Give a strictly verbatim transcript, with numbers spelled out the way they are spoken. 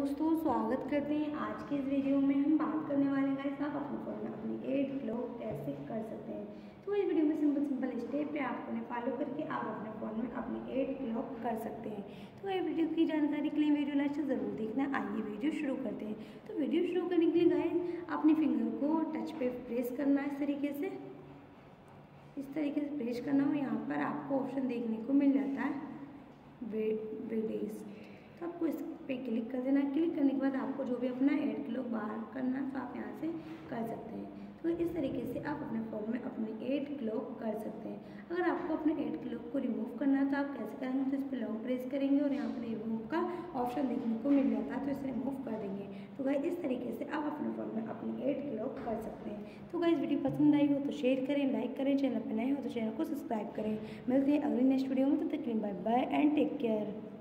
दोस्तों, स्वागत करते हैं। आज के इस वीडियो में हम बात करने वाले हैं गाइस, आप अपने फ़ोन में अपनी एड क्लॉक कैसे कर सकते हैं। तो इस वीडियो में सिंपल सिंपल स्टेप पे आपको उन्हें फॉलो करके आप अपने फ़ोन में अपनी एड क्लॉक कर सकते हैं। तो ये वीडियो की जानकारी के लिए वीडियो लास्ट तक ज़रूर देखना। आइए वीडियो शुरू करते हैं। तो वीडियो शुरू करने के लिए गाइस अपने फिंगर को टच पे प्रेस करना है। इस तरीके से इस तरीके से प्रेस करना हो। यहाँ पर आपको ऑप्शन देखने को मिल जाता है वीडियोस, तो आपको इस पे क्लिक कर देना। क्लिक करने के बाद आपको जो भी अपना एड क्लॉक बाहर करना है तो आप यहाँ से कर सकते हैं। तो इस तरीके से आप अपने फ़ोन में अपनी एड क्लॉक कर सकते हैं। अगर आपको अपने एड क्लॉक को रिमूव करना है तो आप कैसे करेंगे, तो इस पर लॉन्ग प्रेस करेंगे और यहाँ पर रिमूव का ऑप्शन देखने को मिल जाता है, तो इसे रिमूव कर देंगे। तो गाइस इस तरीके से आप अपने फ़ोन में अपनी एड क्लॉक कर सकते हैं। तो गाइस वीडियो पसंद आई हो तो शेयर करें, लाइक करें, चैनल पर नए हो तो चैनल को सब्सक्राइब करें। मिलते हैं अगली नेक्स्ट वीडियो में, तब तक के लिए bye bye and take care.